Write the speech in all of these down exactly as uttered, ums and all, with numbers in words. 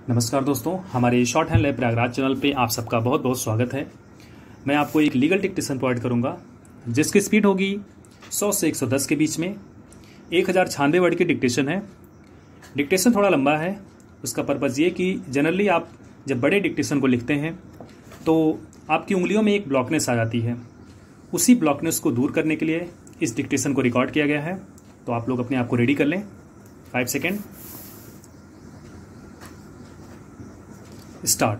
नमस्कार दोस्तों, हमारे shorthand lab Prayagraj channel पे आप सबका बहुत बहुत स्वागत है। मैं आपको एक लीगल डिक्टेशन प्रोवाइड करूंगा जिसकी स्पीड होगी सौ से एक सौ दस के बीच में। एक हज़ार छियानवे वर्ड की डिक्टेशन है। डिक्टेशन थोड़ा लंबा है। उसका पर्पज़ ये कि जनरली आप जब बड़े डिक्टेशन को लिखते हैं तो आपकी उंगलियों में एक ब्लॉकनेस आ जाती है। उसी ब्लॉकनेस को दूर करने के लिए इस डिक्टेशन को रिकॉर्ड किया गया है। तो आप लोग अपने आप को रेडी कर लें। Five second Start.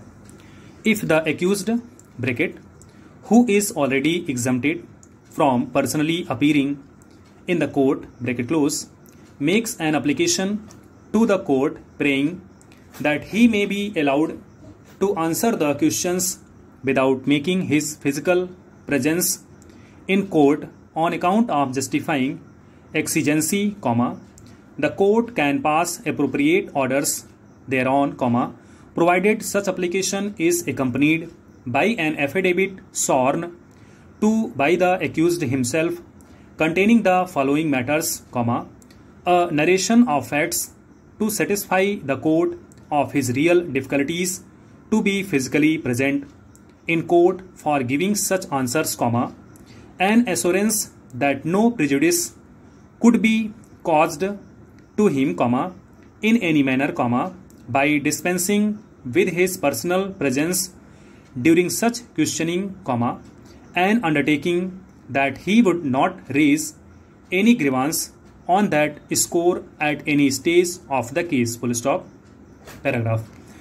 If the accused bracket who is already exempted from personally appearing in the court bracket close makes an application to the court praying that he may be allowed to answer the questions without making his physical presence in court on account of justifying exigency, comma, the court can pass appropriate orders thereon, comma, provided such application is accompanied by an affidavit sworn to by the accused himself containing the following matters, comma, a narration of facts to satisfy the court of his real difficulties to be physically present in court for giving such answers, comma, an assurance that no prejudice could be caused to him, comma, in any manner, comma, by dispensing with his personal presence during such questioning, comma, and undertaking that he would not raise any grievance on that score at any stage of the case, full stop. Paragraph.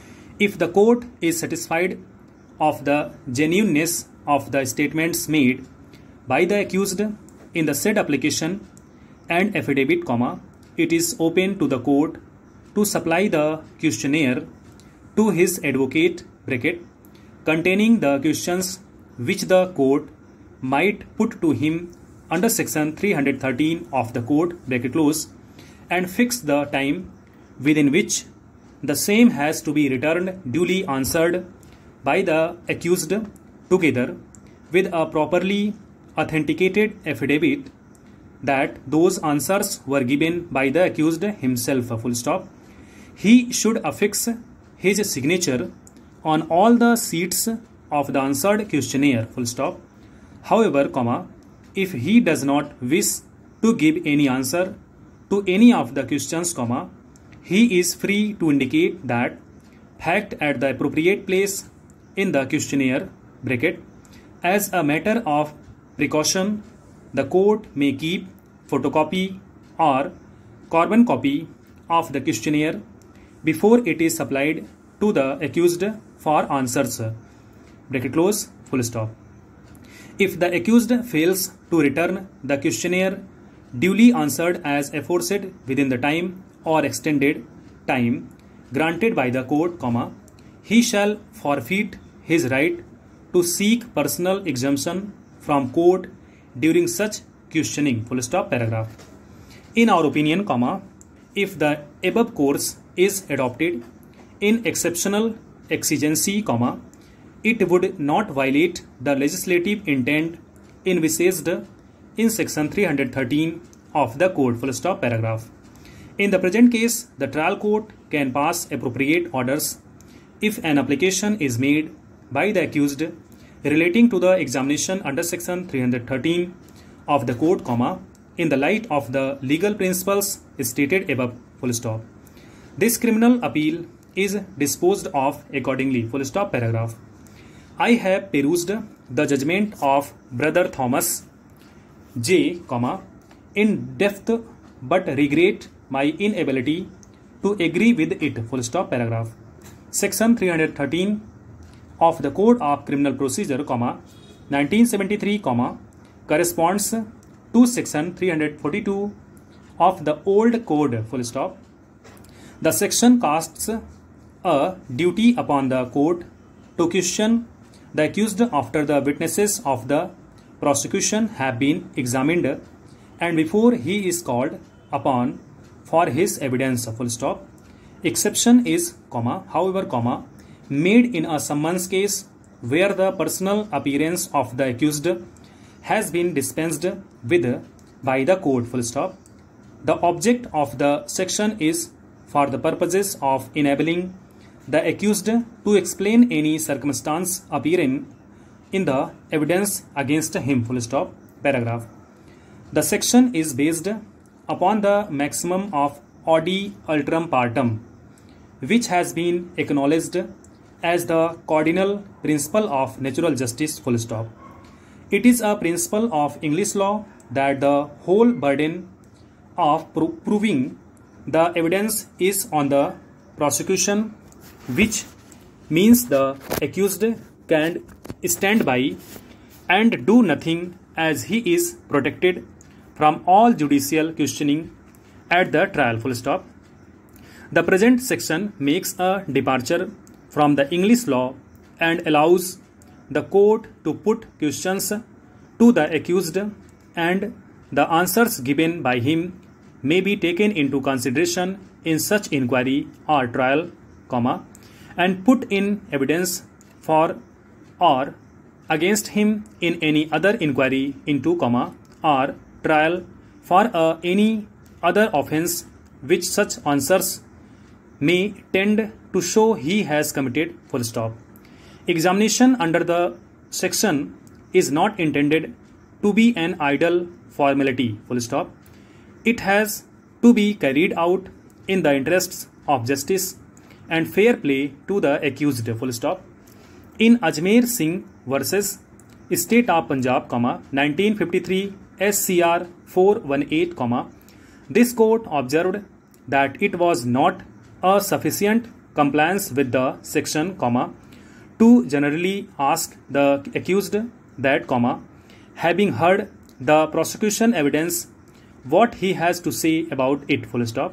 If the court is satisfied of the genuineness of the statements made by the accused in the said application and affidavit, comma, it is open to the court to supply the questionnaire to his advocate bracket containing the questions which the court might put to him under section three hundred thirteen of the court bracket close and fix the time within which the same has to be returned duly answered by the accused together with a properly authenticated affidavit that those answers were given by the accused himself, full stop. He should affix his signature on all the sheets of the answered questionnaire, full stop. However, comma, if he does not wish to give any answer to any of the questions, comma, he is free to indicate that fact at the appropriate place in the questionnaire bracket. As a matter of precaution, the court may keep photocopy or carbon copy of the questionnaire before it is supplied to the accused for answers, bracket close, full stop. If the accused fails to return the questionnaire duly answered as aforesaid within the time or extended time granted by the court, comma, he shall forfeit his right to seek personal exemption from court during such questioning, full stop. Paragraph. In our opinion, comma, if the above course is adopted in exceptional exigency, comma, it would not violate the legislative intent envisaged in section three hundred thirteen of the code, full stop. Paragraph. In the present case, the trial court can pass appropriate orders if an application is made by the accused relating to the examination under section three hundred thirteen of the code, comma, in the light of the legal principles stated above, full stop. This criminal appeal is disposed of accordingly, full stop. Paragraph. I have perused the judgment of Brother Thomas J, comma, in depth but regret my inability to agree with it, full stop. Paragraph. Section three hundred thirteen of the Code of Criminal Procedure, comma, nineteen seventy-three, comma, corresponds to section three hundred forty-two of the old code, full stop. The section casts a duty upon the court to question the accused after the witnesses of the prosecution have been examined and before he is called upon for his evidence, full stop. Exception is, comma, however, comma, made in a summons case where the personal appearance of the accused has been dispensed with by the court, full stop. The object of the section is for the purposes of enabling the accused to explain any circumstance appearing in the evidence against him. Full stop. Paragraph. The section is based upon the maximum of Audi alteram partem, which has been acknowledged as the cardinal principle of natural justice. Full stop. It is a principle of English law that the whole burden of pro proving the evidence is on the prosecution, which means the accused can stand by and do nothing, as he is protected from all judicial questioning at the trial. Full stop. The present section makes a departure from the English law and allows the court to put questions to the accused, and the answers given by him may be taken into consideration in such inquiry or trial, comma, and put in evidence for or against him in any other inquiry into, comma, or trial for uh, any other offence which such answers may tend to show he has committed. Full stop. Examination under the section is not intended to be an idle formality. Full stop. It has to be carried out in the interests of justice and fair play to the accused. Full stop. In Ajmer Singh versus State of Punjab, comma, nineteen fifty-three S C R four eighteen, comma, this court observed that it was not a sufficient compliance with the section, comma, to generally ask the accused that, comma, having heard the prosecution evidence, what he has to say about it. Full stop.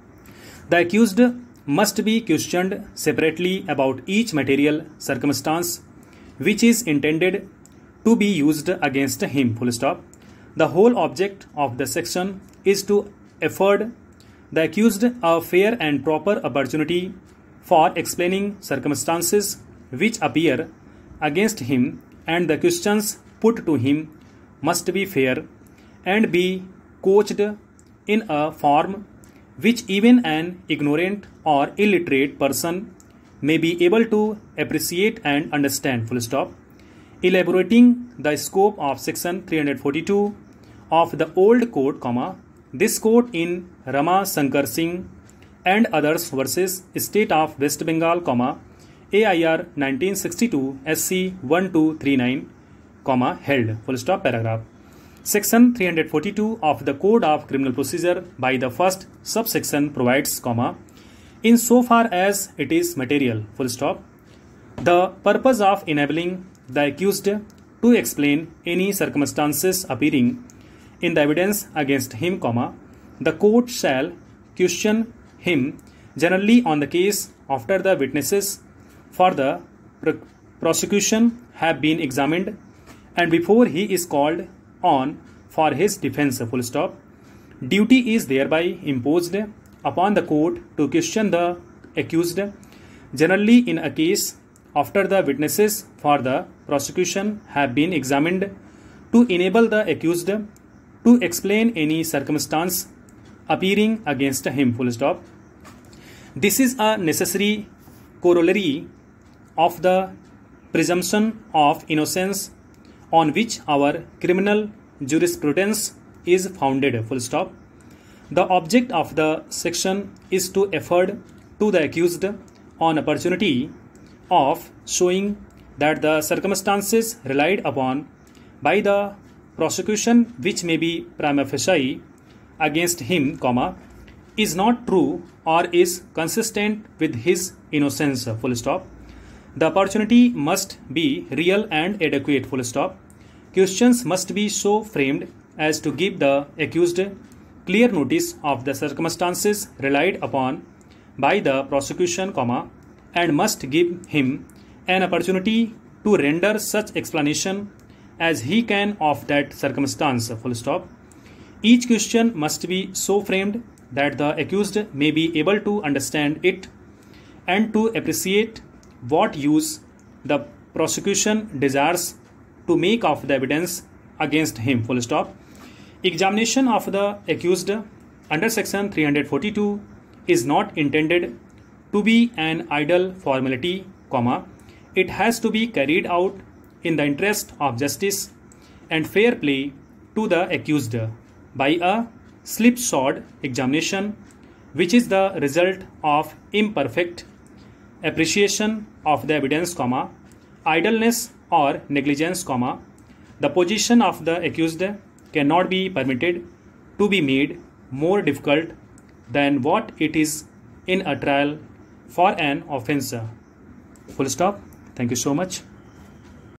The accused must be questioned separately about each material circumstance which is intended to be used against him. Full stop. The whole object of the section is to afford the accused a fair and proper opportunity for explaining circumstances which appear against him, and the questions put to him must be fair and be couched in a form which even an ignorant or illiterate person may be able to appreciate and understand. Full stop. Elaborating the scope of section three forty-two of the old code, comma, this court in Rama Shankar Singh and others versus State of West Bengal, comma, A I R nineteen sixty-two S C one two three nine, comma, held. Full stop. Paragraph. Section three forty-two of the Code of Criminal Procedure by the first subsection provides, comma, in so far as it is material. Full stop. The purpose of enabling the accused to explain any circumstances appearing in the evidence against him, comma, the court shall question him generally on the case after the witnesses for the pr- prosecution have been examined and before he is called on for his defense. Full stop. Duty is thereby imposed upon the court to question the accused generally in a case after the witnesses for the prosecution have been examined, to enable the accused to explain any circumstance appearing against him. Full stop. This is a necessary corollary of the presumption of innocence on which our criminal jurisprudence is founded. Full stop. The object of the section is to afford to the accused an opportunity of showing that the circumstances relied upon by the prosecution which may be prima facie against him, comma, is not true or is consistent with his innocence. Full stop. The opportunity must be real and adequate. Full stop. Questions must be so framed as to give the accused clear notice of the circumstances relied upon by the prosecution, comma, and must give him an opportunity to render such explanation as he can of that circumstance. Full stop. Each question must be so framed that the accused may be able to understand it and to appreciate what use the prosecution desires to make of the evidence against him. Full stop. Examination of the accused under section three forty-two is not intended to be an idle formality, comma, it has to be carried out in the interest of justice and fair play to the accused by a slipshod examination, which is the result of imperfect appreciation of the evidence, comma, idleness or negligence, comma, the position of the accused cannot be permitted to be made more difficult than what it is in a trial for an offence. Full stop. Thank you so much.